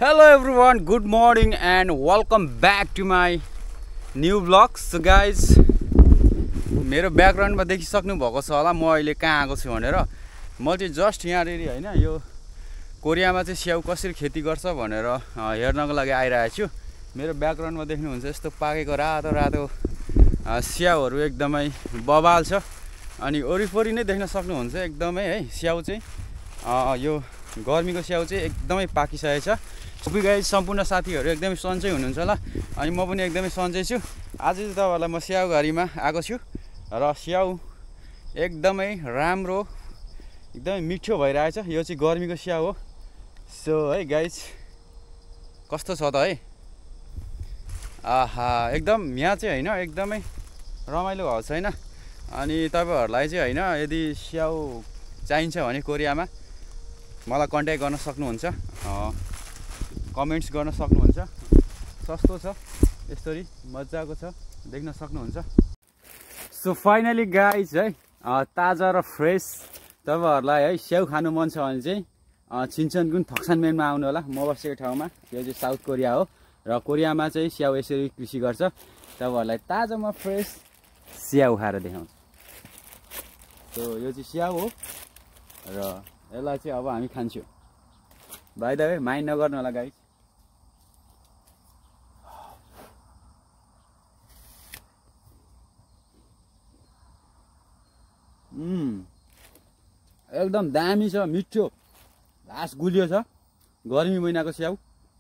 Hello everyone, good morning and welcome back to my new vlog. So guys, मेरो ब्याकग्राउन्डमा देखिसक्नु भएको छ होला म अहिले कहाँ आएको छु भनेर। म चाहिँ जस्ट यहाँ रेडी हैन यो कोरियामा चाहिँ स्याउ कसरी खेती गर्छ भनेर हेर्नको लागि आइरहेको छु। मेरो ब्याकग्राउन्डमा देख्नुहुन्छ यस्तो पाकेको रातो रातो स्याउहरु एकदमै बबाल छ अनि वरिपरि नै देख्न सक्नुहुन्छ एकदमै है स्याउ चाहिँ यो गर्मीको स्याउ चाहिँ एकदमै पाकिसकेको छ। सबै गाइस सम्पूर्ण साथीहरु एकदमै सन्चै हुनुहुन्छ होला अनि म पनि एकदमै सन्चै छु। आज चाहिँ तपाईहरुलाई म स्याउ घरीमा आएको छु र स्याउ एकदमै राम्रो एकदमै मिठो भइरहेछ। यो चाहिँ गर्मीको स्याउ हो। सो है गाइस कस्तो छ त है। आहा एकदम यहाँ चाहिँ हैन एकदमै रमाइलो भएको छैन अनि तपाईहरुलाई चाहिँ हैन यदि स्याउ चाहिन्छ भने कोरियामा मलाई कन्ट्याक्ट गर्न सक्नुहुन्छ, कमेन्ट्स गर्न सक्नुहुन्छ। सस्तो छ, यसरी मज्जाको छ, देख्न सक्नुहुन्छ। सो फाइनली गाइज है ताजा र फ्रेस तपाईहरुलाई है स्याउ खानु मन छ भने चाहिँ छिनछनगुन थक्सानमेनमा आउनु होला। म बसेको ठाउँमा यो चाहिँ साउथ कोरिया हो र कोरियामा चाहिँ स्याउ यसरी कृषि गर्छ। तपाईहरुलाई ताजामा फ्रेस स्याउ खाएर देखाउँछु। सो यो चाहिँ स्याउ हो र यसलाई चाहिँ अब हामी खान्छौँ। बाइ द वे माइन्ड नगर्नु होला गाइस। एकदम दामी छ, मिठो, लास गुलियो छ, गर्मी महिनाको स्याउ।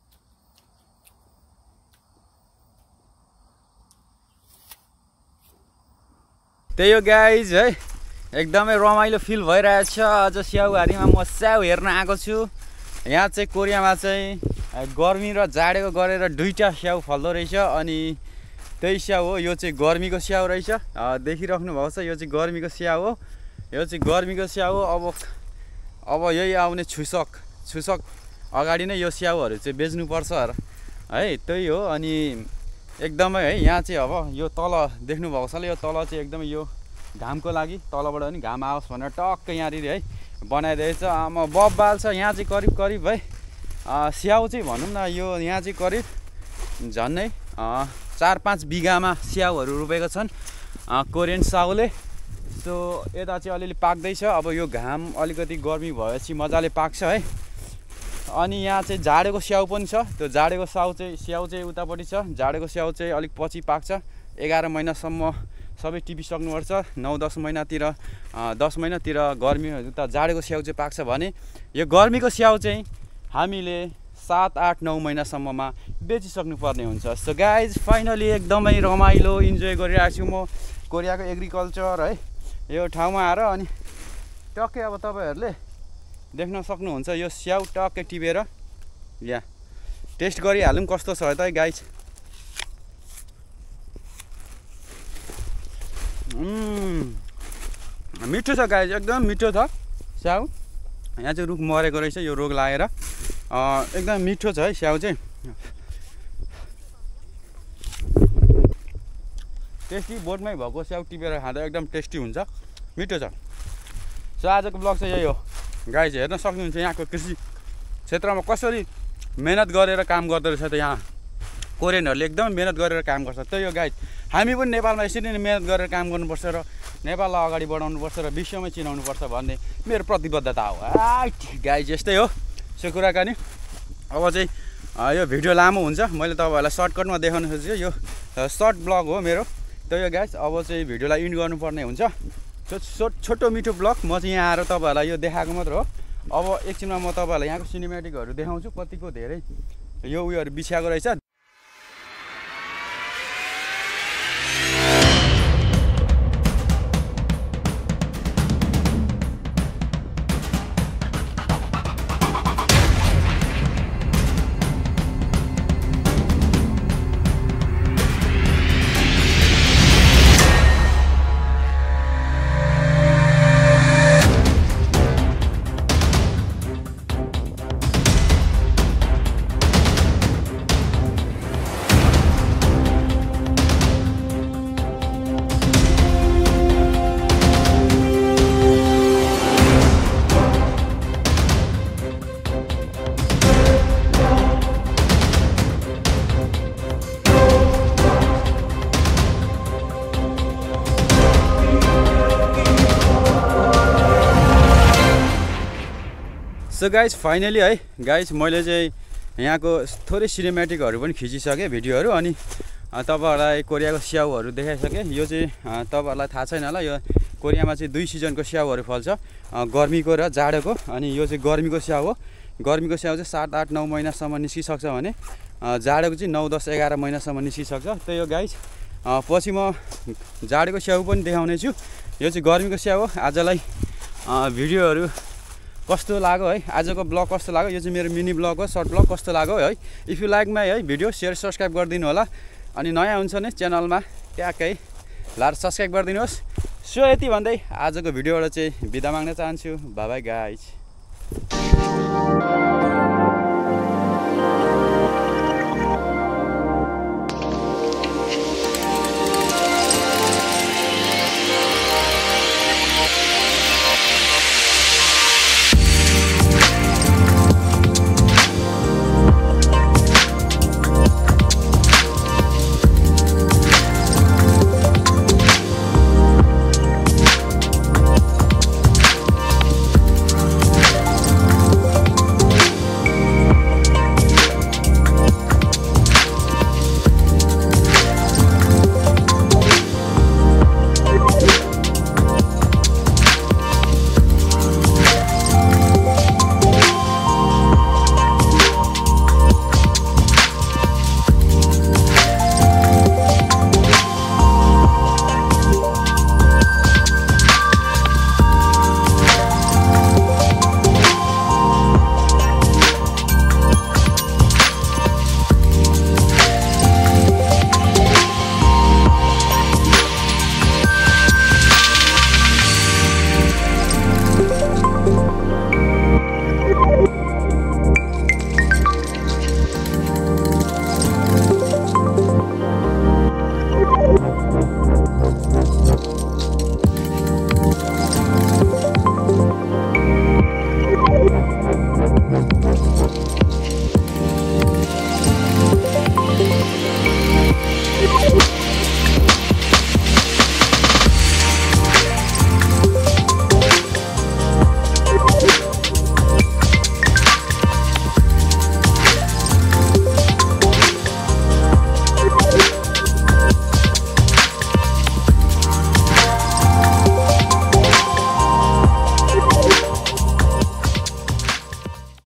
त्यही हो गाइज है एकदमै रमाइलो फिल भइरहेछ। आज स्याउ घारीमा म स्याउ हेर्न आएको छु। यहाँ चाहिँ कोरियामा चाहिँ गर्मी र जाडोको गरेर दुईटा स्याउ फल्दो रहेछ अनि त्यही स्याउ हो। यो चाहिँ गर्मीको स्याउ रहेछ, देखिराख्नु भएको छ। यो चाहिँ गर्मीको स्याउ हो। यो चाहिँ गर्मीको स्याउ हो। अब यही आउने छुसक अगाडि नै यो स्याउहरू चाहिँ बेच्नुपर्छ है, त्यही हो। अनि एकदमै है यहाँ चाहिँ अब यो तल देख्नु भएको छ, यो तल चाहिँ एकदमै यो घामको लागि तलबाट पनि घाम आओस् भनेर टक्क यहाँनिर है बनाइदिएछ। आमा बब्बाल छ। यहाँ चाहिँ करिब है स्याउ चाहिँ भनौँ न यो यहाँ चाहिँ करिब झन्नै 4-5 बिघामा स्याउहरू रोपेका छन् कोरियन स्याउले। सो यता चाहिँ अलिअलि पाक्दैछ। अब यो घाम अलिकति गर्मी भएपछि मजाले पाक्छ है। अनि यहाँ चाहिँ जाडेको स्याउ पनि छ। त्यो जाडेको स्याउ चाहिँ उतापट्टि छ। जाडेको स्याउ चाहिँ अलिक पछि पाक्छ। 11 महिनासम्म सबै टिपिसक्नुपर्छ। 9-10 महिनातिर 10 महिनातिर गर्मी उता जाडेको स्याउ चाहिँ पाक्छ भने यो गर्मीको स्याउ चाहिँ हामीले 7-8-9 महिनासम्ममा बेचिसक्नुपर्ने हुन्छ। सो गाइज फाइनली एकदमै रमाइलो इन्जोय गरिरहेको छु म कोरियाको एग्रिकल्चर है यो ठाउँमा आएर। अनि टक्कै अब तपाईहरुले देख्न सक्नुहुन्छ यो स्याउ टक्कै टिपेर यहाँ टेस्ट गरिहालौँ कस्तो छ त गाइज। मिठो छ गाइज, एकदम मिठो छ स्याउ। यहाँ चाहिँ रुख मरेको रहेछ यो रोग लागेर। एकदम मिठो छ है स्याउ चाहिँ। टेस्टी बोटमै भएको स्याउ टिपेर खाँदा एकदम टेस्टी हुन्छ, मिठो छ। सो आजको ब्लग चाहिँ यही हो गाइज। हेर्न सक्नुहुन्छ यहाँको कृषि क्षेत्रमा कसरी मेहनत गरेर काम गर्दो रहेछ त। यहाँ कोरियनहरूले एकदम मेहनत गरेर काम गर्छ। त्यही हो गाइज, हामी पनि नेपालमा यसरी नै मेहनत गरेर काम गर्नुपर्छ र नेपाललाई अगाडि बढाउनुपर्छ र विश्वमै चिनाउनुपर्छ भन्ने मेरो प्रतिबद्धता हो गाइज। यस्तै हो सो कुराकानी। अब चाहिँ यो भिडियो लामो हुन्छ, मैले तपाईँहरूलाई सर्टकटमा देखाउन खोजेको यो सर्ट ब्लग हो मेरो। त्यही हो गाइज, अब चाहिँ भिडियोलाई इन्ड गर्नुपर्ने हुन्छ। छोटो मिठो ब्लग म चाहिँ यहाँ आएर तपाईँहरूलाई यो देखाएको मात्र हो। अब एकछिनमा म तपाईँहरूलाई यहाँको सिनेमेटिकहरू देखाउँछु, कतिको धेरै यो उयोहरू बिछ्याएको रहेछ। सो गाइज फाइनली है गाइज मैले चाहिँ यहाँको थोरै सिनेमेटिकहरू पनि खिचिसकेँ भिडियोहरू अनि तपाईहरुलाई कोरियाको स्याउहरू देखाइसकेँ। यो चाहिँ तपाईहरुलाई थाहा छैन होला, यो कोरियामा चाहिँ 2 सिजनको स्याउहरू फल्छ, गर्मीको र जाडोको। अनि यो चाहिँ गर्मीको स्याउ हो। गर्मीको स्याउ चाहिँ 7, 8, 9 महिनासम्म निस्किसक्छ भने जाडोको चाहिँ 9, 10, 11 महिनासम्म निस्किसक्छ। त्यही हो गाइज। पछि म जाडोको स्याउ पनि देखाउने छु। यो चाहिँ गर्मीको स्याउ हो। आजलाई भिडियोहरू कस्तो लाग्यो है, आजको ब्लग कस्तो लाग्यो, यो चाहिँ मेरो मिनी ब्लग हो, सर्ट ब्लग कस्तो लाग्यो है। इफ यु लाइक माई है भिडियो सेयर सब्सक्राइब गरिदिनु होला। अनि नयाँ हुन्छ भने च्यानलमा ट्याक्कै लाएर सब्सक्राइब गरिदिनुहोस्। सो यति भन्दै आजको भिडियोबाट चाहिँ बिदा माग्न चाहन्छु। Bye bye guys.